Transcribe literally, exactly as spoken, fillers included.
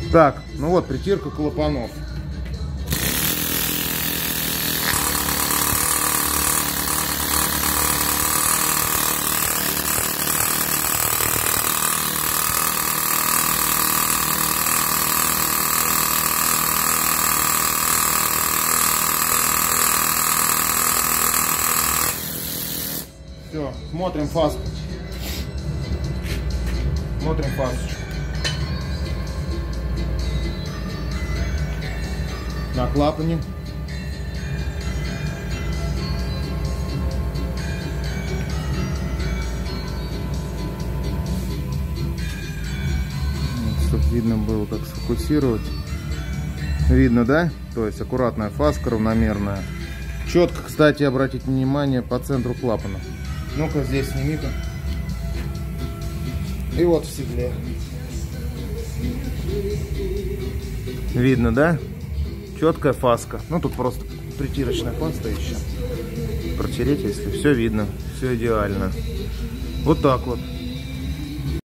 Так, ну вот притирка клапанов. Все, смотрим фаску. Смотрим фасочку. На клапане. Чтобы видно было, как сфокусировать. Видно, да? То есть аккуратная фаска, равномерная. Четко, кстати, обратите внимание по центру клапана. Ну-ка, здесь сними-ка. И вот в седле. Видно, да? Четкая фаска. Ну, тут просто притирочная паста еще. Протереть, если все видно. Все идеально. Вот так вот.